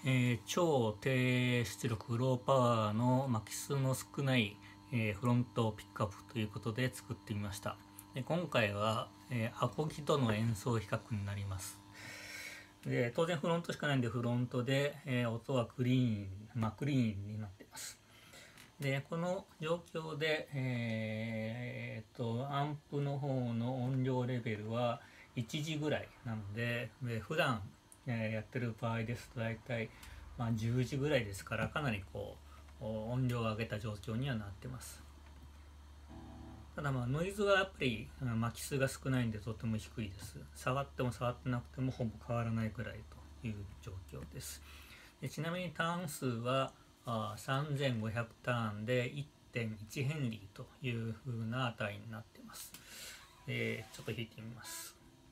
超低出力ローパワーの巻き数の少ない、フロントをピックアップということで作ってみました。で今回は、アコギとの演奏比較になります。で当然フロントしかないんでフロントで、音はクリーン、クリーンになっています。でこの状況で、アンプの方の音量レベルは1時ぐらいなので、普段やってる場合ですと大体、10時ぐらいですから、かなり音量を上げた状況にはなってます。ただノイズはやっぱり巻き数が少ないんでとても低いです。触っても触ってなくてもほぼ変わらないぐらいという状況です。でちなみにターン数は3500ターンで 1.1 ヘンリーという風な値になっています。ちょっと弾いてみます。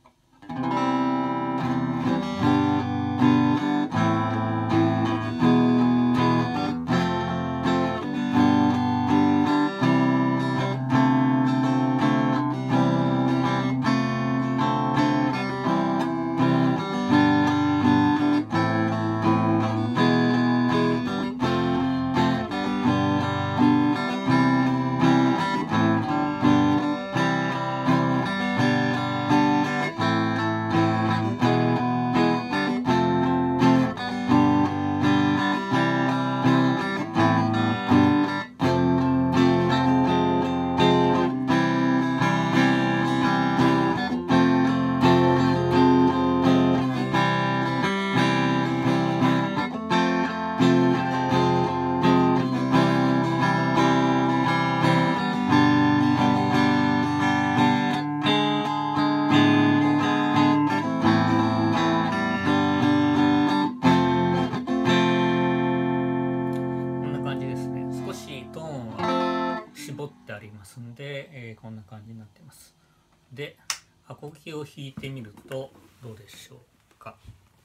絞ってありますんで、こんな感じになっています。でアコギを弾いてみるとどうでしょうか。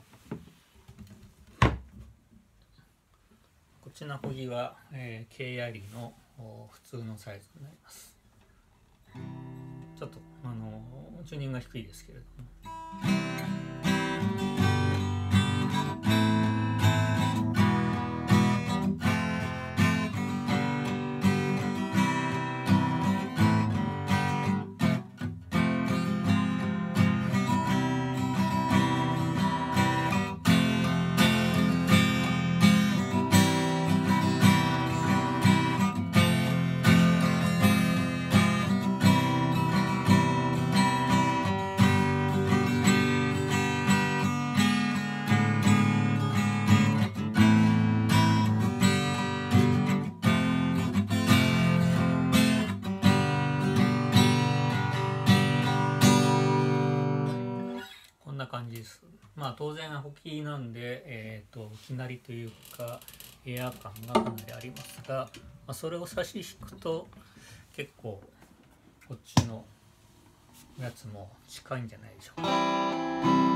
こっちのアコギは、K アリの普通のサイズになります。ちょっとチューニングが低いですけれども、こんな感じです。当然アコギなんで、いきなりというかエア感がかなりありますが、それを差し引くと結構こっちのやつも近いんじゃないでしょうか。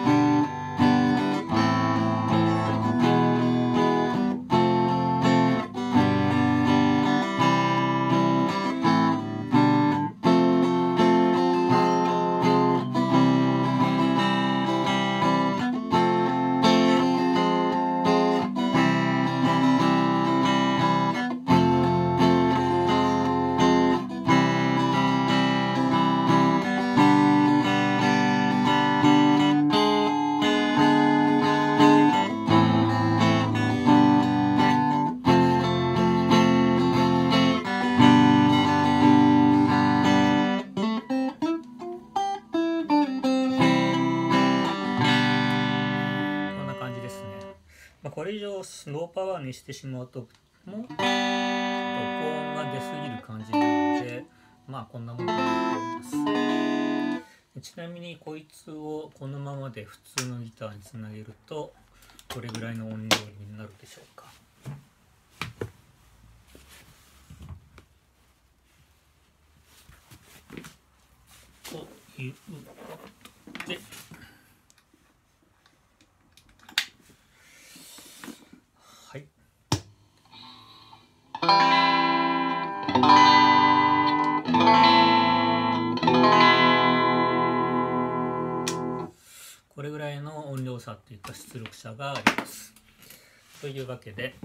これ以上ローパワーにしてしまうともっと高音が出すぎる感じなので、こんなものになっています。ちなみにこいつをこのままで普通のギターにつなげるとどれぐらいの音量になるでしょうか。ということで、これぐらいの音量差っていうか出力差があります。 というわけで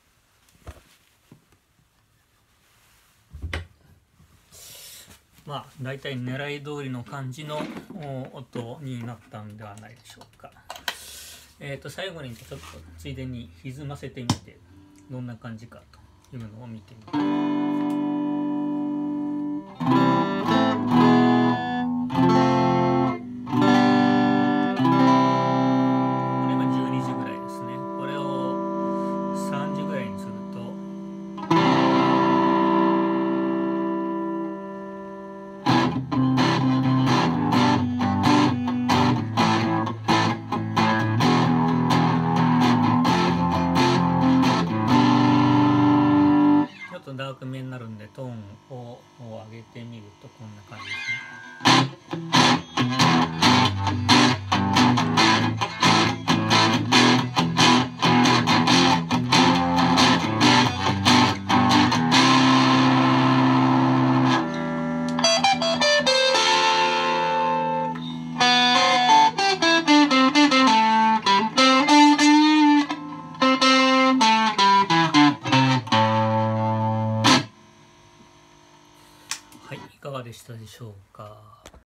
まあ大体狙い通りの感じの音になったんではないでしょうか。最後にちょっとついでに歪ませてみてどんな感じかというのを見てみます。ダークめになるんでトーンを上げてみるとこんな感じですね。はい、いかがでしたでしょうか。